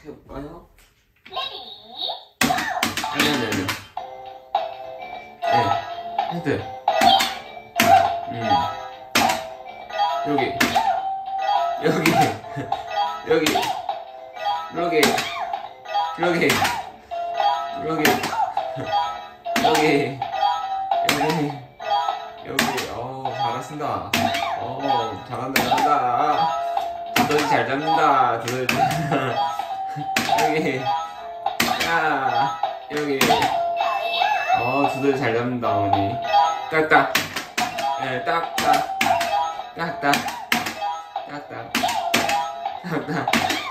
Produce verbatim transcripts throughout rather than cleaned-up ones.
해볼까요? 아니 아니 아니. 네, 헤드. 음. 여기 여기 여기 여기 여기 여기 여기 여기 여기. 어 잘하신다. 어 잘한다 잘한다. 두더지 잘 잡는다 두더지. 여기 야 여기. 어 두더지 잘 잡는다 어머니. 딱딱. 예 딱딱 딱딱 딱딱 딱딱.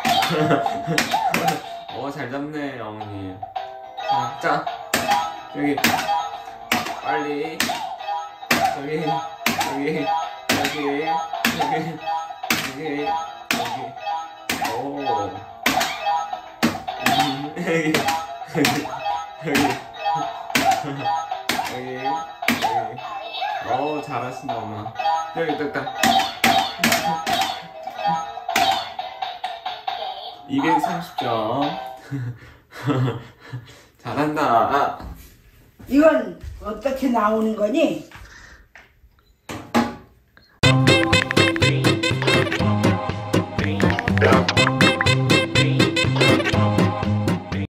어 잘 잡네 어머니. 자, 자 여기 빨리 여기 여기 여기 여기 여기 여기. 오 음, 여기 여기 여기 여기 여기. 어 잘하신다 엄마. 여기 딱딱. 이백삼십 점. 잘한다. 이건 어떻게 나오는 거니?